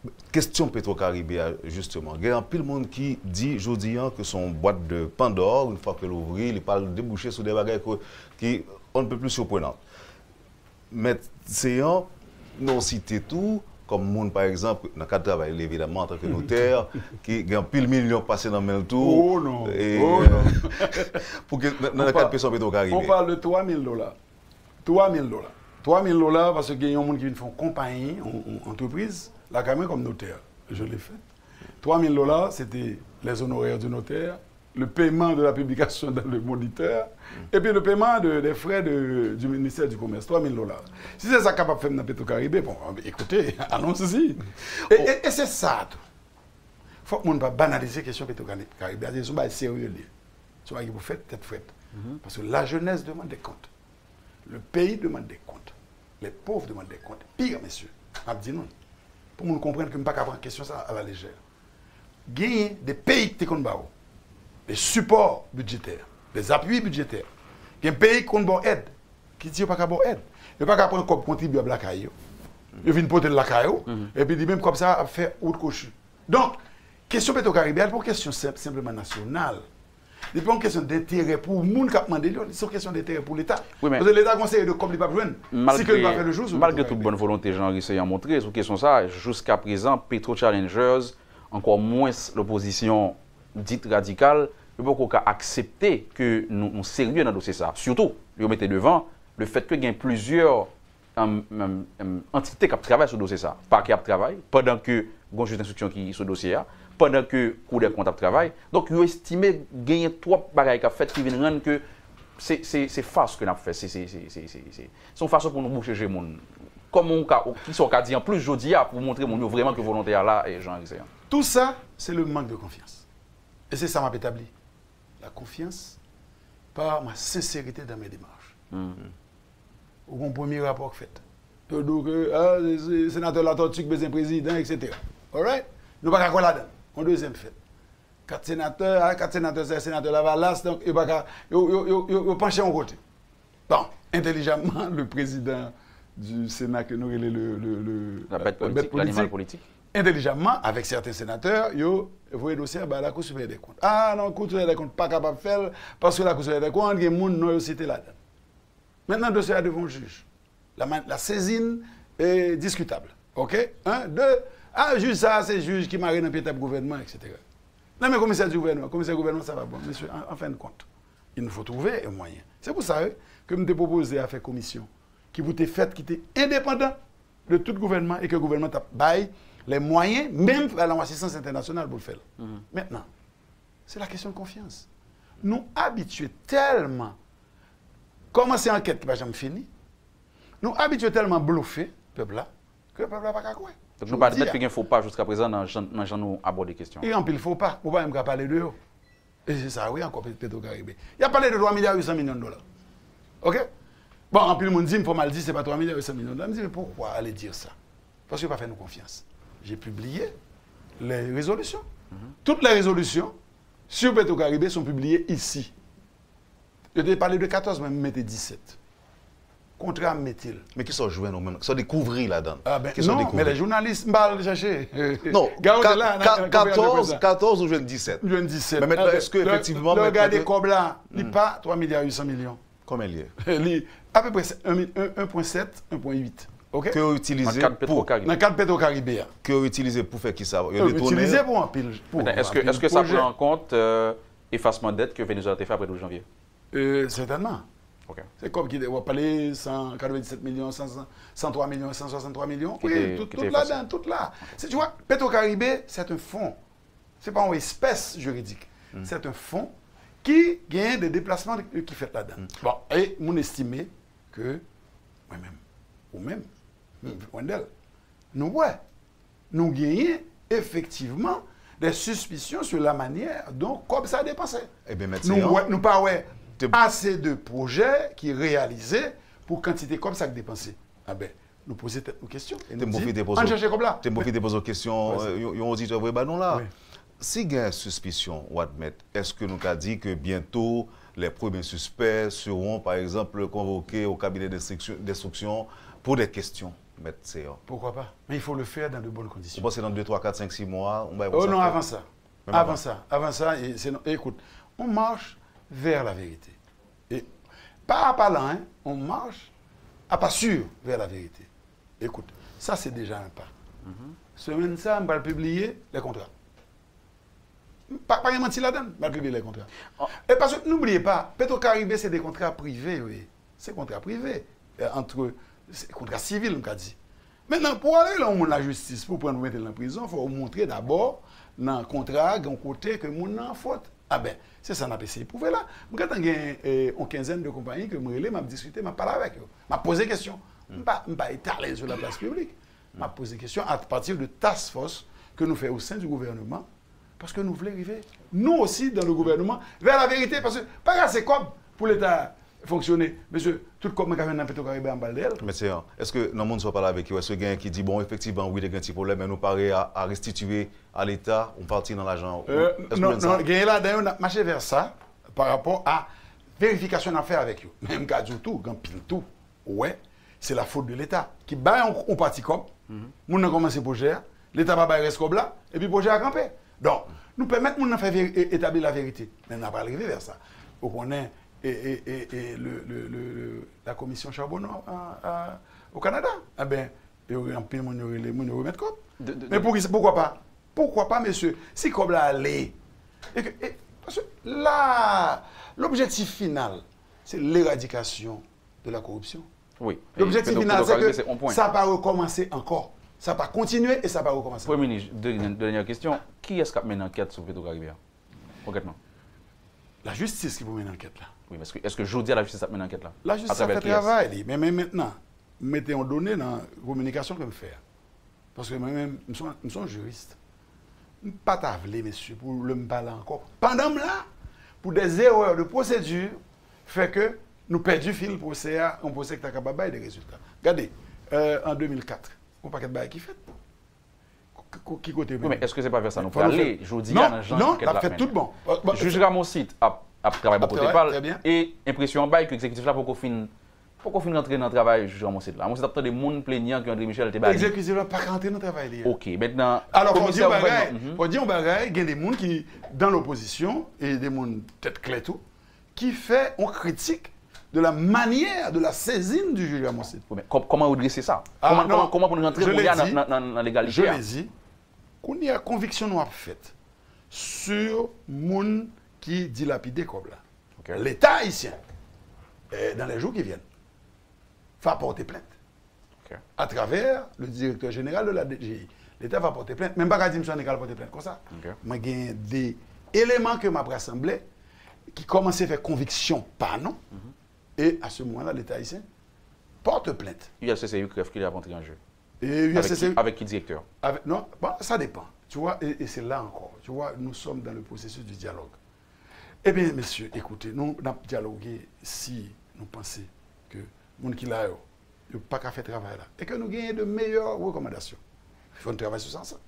Question Petro-Caribéa, justement. Il y a un pile monde qui dit, aujourd'hui, que son boîte de Pandore, une fois que l'ouvre, il parle de déboucher sur des bagages qui on ne peut plus surprenantes. Mais c'est un, non cité tout, comme monde par exemple, dans le cadre de travail, évidemment, en tant que notaire, qui a un pile million passé dans le tour. Oh non! Et, oh non! Pour que, dans le cadre de Question Petro-Caribéa. On parle de $3 000. $3 000. $3 000 parce qu'il y a un monde qui vient faire compagnie, entreprise, la caméra comme notaire. Je l'ai fait. $3 000, c'était les honoraires du notaire, le paiement de la publication dans le moniteur, et puis le paiement des frais du ministère du Commerce. $3 000. Si c'est ça capable de faire dans Petro-Caribé, bon, écoutez, allons-y. Et c'est ça tout. Il faut que ne pas banaliser la question Petro-Caribé. C'est sérieux. C'est ce que vous faites, tête faite. Parce que la jeunesse demande des comptes. Le pays demande des comptes. Les pauvres demandent des comptes. Pire, messieurs, je dis non. Pour nous comprendre que je ne peux pas prendre question ça à la légère. Gagner des pays qui sont des supports budgétaires, des appuis budgétaires. Il y a un pays qui ont aide, qui dit qu'il n'y a pas qu'à aide. Il n'y a pas qu'à prendre comme contribuable la caillou. Il vient porter la caillou, et puis il même comme ça, à faire autre cochu. Donc, question Petro-Caribéa, pour question simplement nationale. C'est pas une question d'intérêt pour le monde qui a demandé, c'est une question d'intérêt pour l'État. Oui, parce que l'État conseille de comme il ne va pas joindre. Si il va faire le jour, malgré toute bonne volonté, Jean-Richard a montré, sur question ça, jusqu'à présent, Petro Challengers, encore moins l'opposition dite radicale, ne peut pas accepter que nous sommes sérieux dans le dossier ça. Surtout, nous mettez devant le fait qu'il y a plusieurs entités qui travaillent sur le dossier ça. Pas qui travaillent, pendant que il y a une juge d'instruction qui est sur le dossier, pendant que le Cour des comptes travaille. Donc, ils estimé gagner trois bagages qui fait qui viennent rendre que c'est farce que nous avons fait. C'est une façon pour nous boucher les gens. Comme on qui sont dit en plus, je dis pour montrer vraiment que volontaire là et Jean-Richard. Tout ça, c'est le manque de confiance. Et c'est ça m'a établi. La confiance par ma sincérité dans mes démarches. Au mon premier rapport fait. Donc, le sénateur Latortue, besoin président, etc. All right? Nous ne pouvons pas là-dedans. En deuxième fait. 4 sénateurs, c'est le sénateur Lavalas, donc ils ne penchent en côté. Bon, intelligemment, le président du Sénat, que nous la bête politique, l'animal politique. Intelligemment, avec certains sénateurs, ils ont envoyé le dossier à la Cour supérieure des comptes. Ah non, la Cour supérieure des comptes pas capable de faire parce que la Cour supérieure des comptes, il y a des gens qui ont cité là-dedans. Maintenant, le dossier est devant le juge. La saisine est discutable. OK? 1, 2. Ah, juge ça, c'est le juge qui marie dans le pied du gouvernement, etc. Non, mais commissaire du gouvernement, ça va bon. Monsieur, en fin de compte, il nous faut trouver un moyen. C'est pour ça que je me proposé à faire commission qui vous était faite, qui était indépendant de tout gouvernement et que le gouvernement a baillé les moyens, même à l'assistance internationale pour le faire. Maintenant, c'est la question de confiance. Nous habitués tellement, comment c'est enquête qui va jamais finir, nous habitués tellement bluffés, peuple là, que le peuple là va pas quoi. Donc, nous ne parlons pas qu'il ne faut pas jusqu'à présent dans nous aborder des questions. Il ne faut pas. On ne peut pas parler de eux. Et c'est ça, oui, encore Petro-Caribé. Il a parlé de 3,8 milliards de dollars. OK? Bon, en plus, le monde dit, il faut mal dire, ce n'est pas 3,8 milliards de dollars. Je me dis, mais pourquoi aller dire ça? Parce qu'il n'a pas fait nous confiance. J'ai publié les résolutions. Toutes les résolutions sur Petro-Caribé sont publiées ici. Je t'ai parlé de 14, mais je mettais 17. Contrat met-il. Mais qui sont joués nous-mêmes? Qui sont découverts là-dedans? Ah ben, non, mais les journalistes m'ont cherché. Non, 14 ou 17? 17. Mais maintenant, est-ce qu'effectivement... Regardez comme là, il n'y a pas 3,8 milliards. Combien il y a? À peu près 1,7, 1,8. OK? Que vous utilisez pour... Dans le cadre Petro-Caribé. Que vous utilisez pour faire qui ça? Utilisé pour un pile. Est-ce que ça prend en compte effacement de dette que Venezuela a fait après le 12 janvier? Certainement. Okay. C'est comme qui va parler 197 millions, 103 millions, 163 millions. Oui, tout là-dedans, tout là. Okay. Tu vois, Petro-Caribé, c'est un fonds. Ce n'est pas une espèce juridique. C'est un fonds qui gagne des déplacements qui fait là-dedans. Bon, et mon estimé que moi-même, ou même, nous gagnons effectivement des suspicions sur la manière dont comme ça a dépensé. Eh bien, nous pas assez de projets qui réalisés pour quantité comme ça que dépensé. Ah ben, nous poser nos questions. On cherche comme là. Tu me poser des questions. On dit, non là. Si il y a une suspicion, est-ce que nous avons dit que bientôt les premiers suspects seront, par exemple, convoqués au cabinet d'instruction pour des questions? mettre séance. Pourquoi pas? Mais il faut le faire dans de bonnes conditions. Vous pensez dans 2, 3, 4, 5, 6 mois? Oh non, avant ça. Même Avant ça, écoute, on marche vers la vérité. Et pas à pas lent, hein, on marche à pas sûr vers la vérité. Écoute, ça c'est déjà un pas. Semaine ça, on va publier les contrats. Pas mentir là-dedans, on va publier les contrats. Et parce que n'oubliez pas, Petro-Caribé, c'est des contrats privés, oui. C'est des contrats privés. Entre contrats civils, on a dit. Maintenant, pour aller dans la justice, pour prendre mettre en prison, il faut montrer d'abord dans le contrat, dans le côté que mon en faute. Ah ben, c'est ça qu'on a essayé de prouver là. Quand on a une quinzaine de compagnies que je m'a discuté, je parlé avec eux. Je posé des questions. Je ne pas étaler sur la place publique. Je posé des questions à partir de task force que nous faisons au sein du gouvernement. Parce que nous voulons arriver, nous aussi, dans le gouvernement, vers la vérité. Parce que, pas grave, c'est comme pour l'État fonctionner. Monsieur, tout comme je dans Petro-Caribé en balle. Mais est-ce que dans le monde soit pas là avec vous? Est-ce que quelqu'un qui dit, bon, effectivement, oui, il y a un petit problème, mais nous paraît à restituer à l'État, on partit dans l'argent? Non, là, d'ailleurs, on a marché vers ça par rapport à vérification d'affaires avec eux. Même cas du tout, tout, ouais, c'est la faute de l'État. Qui bat un parti comme, nous avons commencé le projet, l'État va battre le là, et puis le projet a campé. Donc, nous permettons de faire établir la vérité. Mais on n'a pas arrivé vers ça. On connaît la commission Charbonneau au Canada. Eh bien, il y aurait un peu de monde remettre comme. Mais pourquoi pas? Pourquoi pas, monsieur? Si comme là, allez. Parce que là, l'objectif final, c'est l'éradication de la corruption. Oui. L'objectif final, c'est que ça va recommencer encore. Ça va continuer et ça va recommencer. Premier ministre, dernière question. Qui est-ce qui a mené une enquête sur Petro-Caribé? Concrètement. La justice qui vous met une enquête là. Oui, mais est-ce que je dis à la justice a mené une enquête là? La justice a fait travail. Mais maintenant, mettez en données dans la communication que je fais. Parce que moi-même, je suis juriste. Je ne suis pas tablé, monsieur, pour le me parler encore. Pendant là, pour des erreurs de procédure, fait que nous perdons le fil du procès, on procès qui est capable de des résultats. Regardez, en 2004. Un paquet de bails qui fait. Qui côté? Oui, mais est-ce que c'est pas vers ça? Nous pouvons aller, je dis, non, ça fait tout bon. Juge Ramosit a travaillé pour côté et impression en bail que l'exécutif là pour qu'on finisse rentrer dans le travail, juge Ramosit là. Moi, c'est des gens plaignants que André Michel était bail. L'exécutif là pas rentrer dans le travail. OK, maintenant. Alors, on dit un bagage, il y a des gens qui, dans l'opposition, et des gens tête claire tout, qui fait, on critique de la manière de la saisine du juge Ramosit. Oui, comment redresser ça? Comment pour nous rentrer dans l'égalité? Je l'ai dit, qu'on y a conviction nous a faite sur les gens qui dilapident comme là. Okay. L'État haïtien, dans les jours qui viennent, va porter plainte. Okay. À travers le directeur général de la DGI. L'État va porter plainte. Même pas qu'à dire que je porter plainte comme ça. Mais il y a des éléments que m'a rassemblés qui commencent à faire conviction par non. Et à ce moment-là, l'État haïtien porte plainte. ULCCU crève qu'il a rentré en jeu. Et avec qui directeur? Non, bon, ça dépend. Tu vois, et c'est là encore. Tu vois, nous sommes dans le processus du dialogue. Eh bien, messieurs, écoutez, nous avons dialogué si nous pensons que les gens qui là, ils n'ont pas qu'à faire travail là. Et que nous gagnons de meilleures recommandations. Il faut travailler sur ça.